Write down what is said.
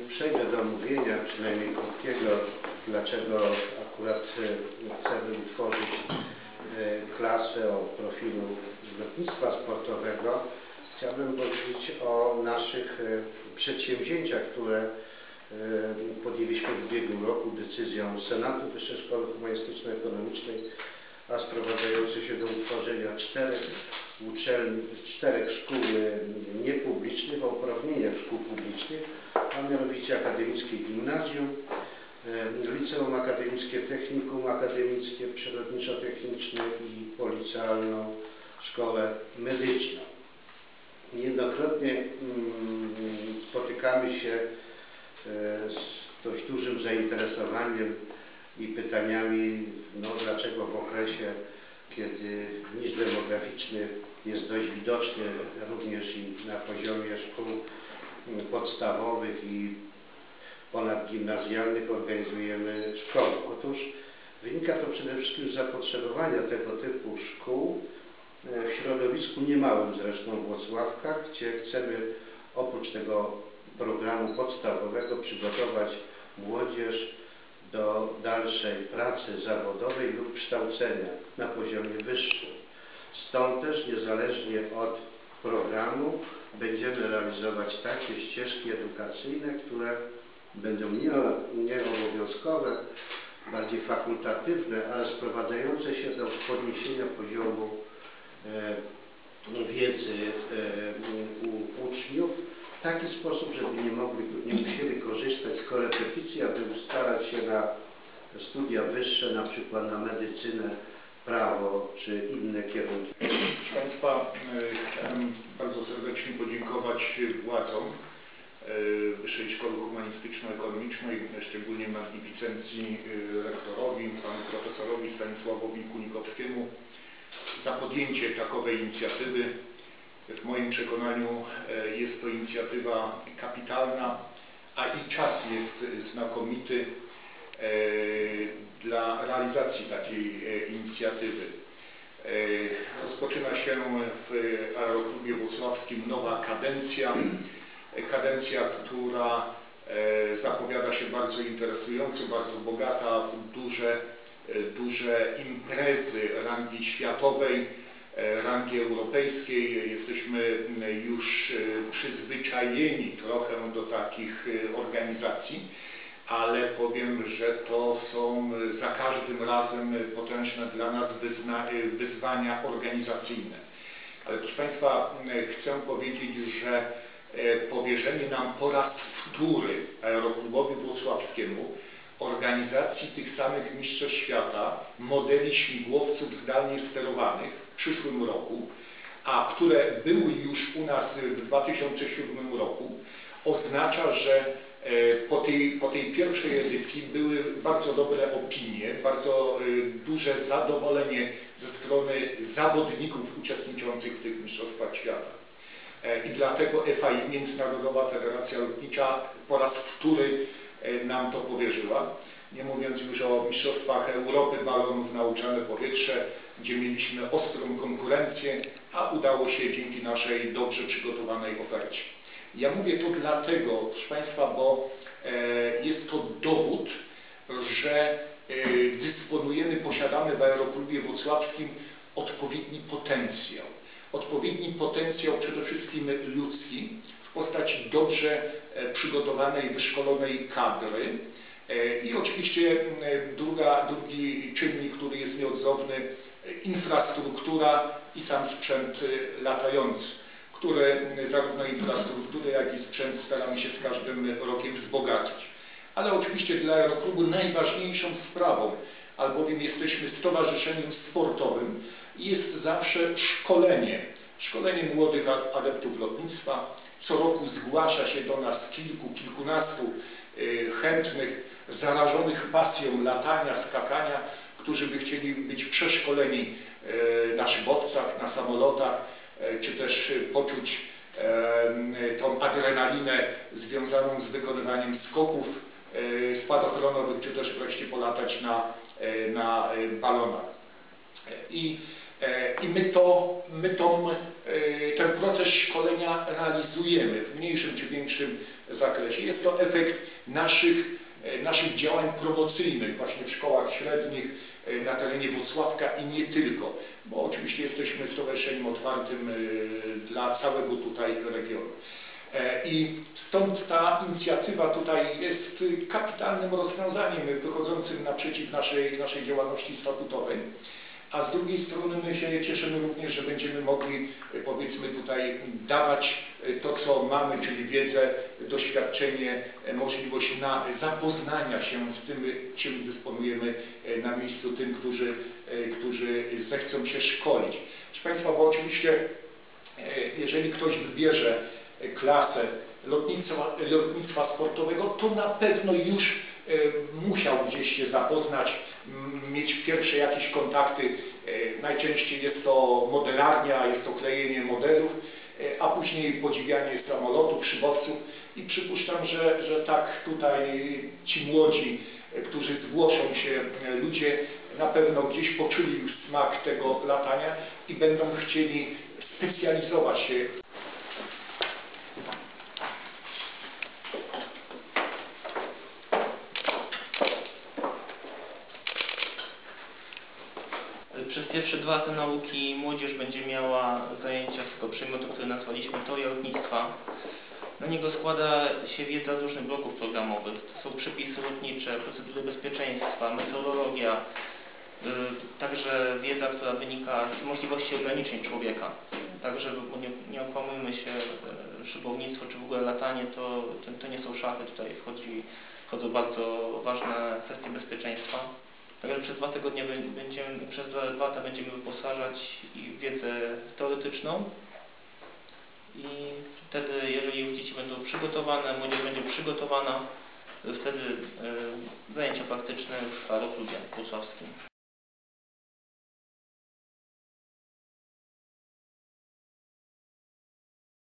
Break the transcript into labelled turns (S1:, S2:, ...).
S1: Przejdę do omówienia, przynajmniej krótkiego, dlaczego akurat chcemy utworzyć klasę o profilu lotnictwa sportowego. Chciałbym powiedzieć o naszych przedsięwzięciach, które podjęliśmy w ubiegłym roku decyzją Senatu Wyższej Szkoły Humanistyczno-Ekonomicznej, a sprowadzające się do utworzenia czterech szkół niepublicznych o uprawnieniach szkół publicznych, a mianowicie Akademickie Gimnazjum, Liceum Akademickie, Technikum Akademickie, Przyrodniczo-Techniczne i Policealną Szkołę Medyczną. Niejednokrotnie spotykamy się z dość dużym zainteresowaniem i pytaniami, dlaczego w okresie, kiedy niż demograficzny jest dość widoczny również i na poziomie szkół podstawowych i ponadgimnazjalnych, organizujemy szkoły. Otóż wynika to przede wszystkim z zapotrzebowania tego typu szkół w środowisku niemałym zresztą w Włocławkach, gdzie chcemy oprócz tego programu podstawowego przygotować młodzież do dalszej pracy zawodowej lub kształcenia na poziomie wyższym. Stąd też niezależnie od programu będziemy realizować takie ścieżki edukacyjne, które będą nie obowiązkowe, bardziej fakultatywne, ale sprowadzające się do podniesienia poziomu wiedzy u uczniów w taki sposób, żeby nie musieli korzystać z korepetycji, aby ustalać się na studia wyższe, na przykład na medycynę, prawo czy inne kierunki.
S2: Proszę Państwa, chciałem bardzo serdecznie podziękować władzom Wyższej Szkoły Humanistyczno-Ekonomicznej, szczególnie magnificencji rektorowi, panu profesorowi Stanisławowi Kunikowskiemu za podjęcie takowej inicjatywy. W moim przekonaniu jest to inicjatywa kapitalna, a i czas jest znakomity dla realizacji takiej inicjatywy. Rozpoczyna się w Aeroklubie Włocławskim nowa kadencja, która zapowiada się bardzo interesująco, bardzo bogata, duże imprezy rangi światowej, rangi europejskiej. Jesteśmy już przyzwyczajeni trochę do takich organizacji, ale powiem, że to są za każdym razem potężne dla nas wyzwania organizacyjne. Ale proszę Państwa, chcę powiedzieć, że powierzenie nam po raz wtóry Aeroklubowi Włocławskiemu organizacji tych samych mistrzostw świata modeli śmigłowców zdalnie sterowanych w przyszłym roku, a które były już u nas w 2007 roku, oznacza, że po tej pierwszej edycji były bardzo dobre opinie, bardzo duże zadowolenie ze strony zawodników uczestniczących w tych mistrzostwach świata. I dlatego FAI, Międzynarodowa Federacja Lotnicza, po raz wtóry nam to powierzyła. Nie mówiąc już o mistrzostwach Europy balonów na ugrzane powietrze, gdzie mieliśmy ostrą konkurencję, a udało się dzięki naszej dobrze przygotowanej ofercie. Ja mówię to dlatego, proszę Państwa, bo jest to dowód, że posiadamy w Aeroklubie Włocławskim odpowiedni potencjał. Odpowiedni potencjał przede wszystkim ludzki w postaci dobrze przygotowanej, wyszkolonej kadry i oczywiście drugi czynnik, który jest nieodzowny, infrastruktura i sam sprzęt latający, które zarówno infrastrukturę, jak i sprzęt staramy się z każdym rokiem wzbogacić. Ale oczywiście dla Aeroklubu najważniejszą sprawą, albowiem jesteśmy stowarzyszeniem sportowym, jest zawsze szkolenie młodych adeptów lotnictwa. Co roku zgłasza się do nas kilkunastu chętnych, zarażonych pasją latania, skakania, którzy by chcieli być przeszkoleni na szybowcach, na samolotach, czy też poczuć tą adrenalinę związaną z wykonywaniem skoków spadochronowych, czy też wreszcie polatać na balonach. I my tą ten proces szkolenia realizujemy w mniejszym czy większym zakresie. Jest to efekt naszych działań promocyjnych właśnie w szkołach średnich na terenie Włocławka i nie tylko, bo oczywiście jesteśmy stowarzyszeniem otwartym dla całego tutaj regionu. I stąd ta inicjatywa tutaj jest kapitalnym rozwiązaniem wychodzącym naprzeciw naszej działalności statutowej. A z drugiej strony my się cieszymy również, że będziemy mogli, powiedzmy, tutaj dawać to, co mamy, czyli wiedzę, doświadczenie, możliwość zapoznania się z tym, czym dysponujemy na miejscu, tym, którzy zechcą się szkolić. Proszę Państwa, bo oczywiście, jeżeli ktoś wybierze klasę lotnictwa sportowego, to na pewno już musiał gdzieś się zapoznać, mieć pierwsze jakieś kontakty. Najczęściej jest to modelarnia, jest to klejenie modelów, a później podziwianie samolotów, szybowców i przypuszczam, że tak tutaj ci młodzi, którzy zgłoszą się, ludzie na pewno gdzieś poczuli już smak tego latania i będą chcieli specjalizować się.
S3: Przez pierwsze 2 lata nauki młodzież będzie miała zajęcia z tego przedmiotu, który nazwaliśmy teoria lotnictwa. Na niego składa się wiedza z różnych bloków programowych. To są przepisy lotnicze, procedury bezpieczeństwa, meteorologia, także wiedza, która wynika z możliwości ograniczeń człowieka. Także nie okłamujmy się, szybownictwo czy w ogóle latanie to nie są szachy, tutaj wchodzą bardzo ważne kwestie bezpieczeństwa. Także przez 2 tygodnie przez 2 lata będziemy wyposażać w wiedzę teoretyczną i wtedy, jeżeli już dzieci będą przygotowane, młodzież będzie przygotowana, wtedy zajęcia praktyczne już w Aeroklubie Włocławskim.